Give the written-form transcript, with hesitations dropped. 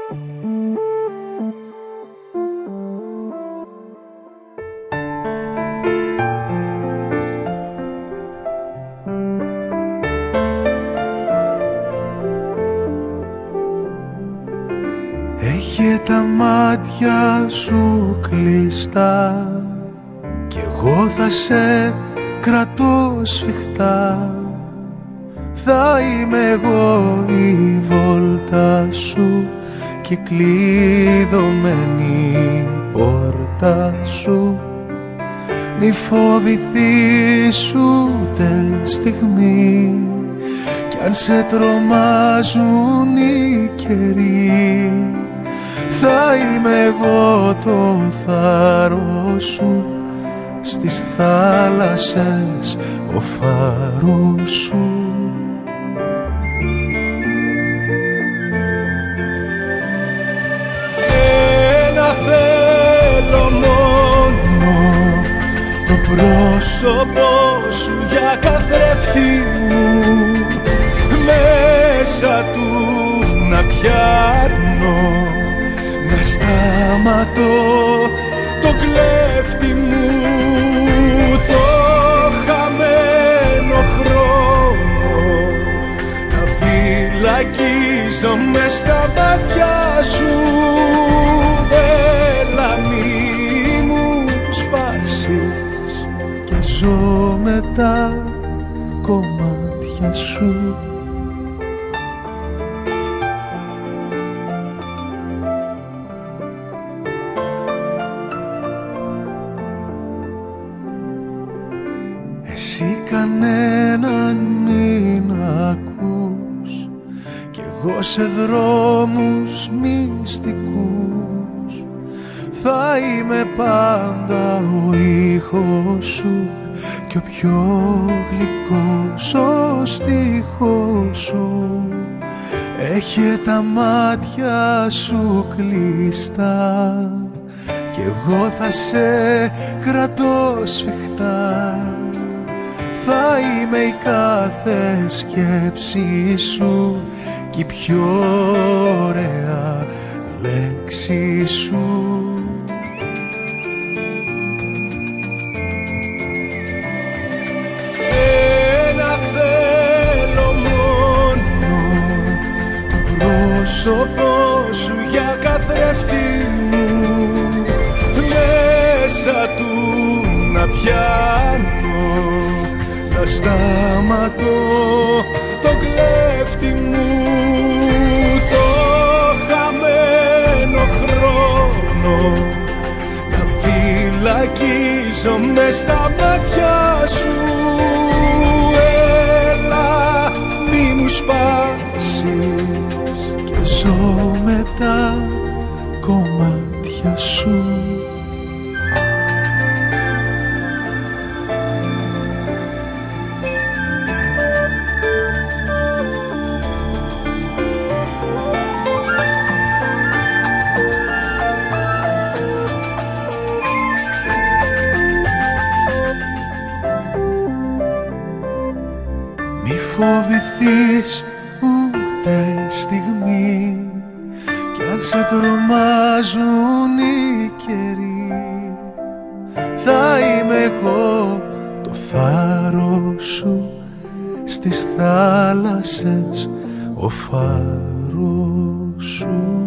Είχε τα μάτια σου κλειστά κι εγώ θα σε κρατώ σφιχτά. Θα είμαι εγώ η βόλτα σου και κλειδωμένη πόρτα σου. Μη φοβηθείς ούτε στιγμή κι αν σε τρομάζουν οι καιροί. Θα είμαι εγώ το θάρρος σου, στις θάλασσες ο φάρος σου. Ένα θέλω μόνο, το πρόσωπο σου για καθρέφτη μου, μέσα του να πιάνω, να σταματώ το κλέφτη μου. Το χαμένο χρόνο να φυλακίζω μες στα μάτια σου. Έλα μη μου σπάσεις και ζω με τα κομμάτια σου. Εσύ κανέναν μην ακούς κι εγώ σε δρόμους μυστικούς. Θα είμαι πάντα ο ήχος σου κι ο πιο γλυκός ο στίχος σου. Έχε τα μάτια σου κλειστά κι εγώ θα σε κρατώ σφιχτά. Θα είμαι η κάθε σκέψη σου κι η πιο ωραία λέξη σου. Ένα θέλω μόνο, το πρόσωπο σου για καθρέφτη μου, μέσα του να πιάνω, να σταματώ το κλέφτη μου. Το χαμένο χρόνο να φυλακίζω μες στα μάτια σου. Έλα μη μου σπάσεις και ζω με τα κομμάτια σου. Φοβηθείς ούτε στιγμή κι αν σε τρομάζουν οι καιροί. Θα είμαι εγώ το θάρρος σου, στις θάλασσες ο φάρος σου.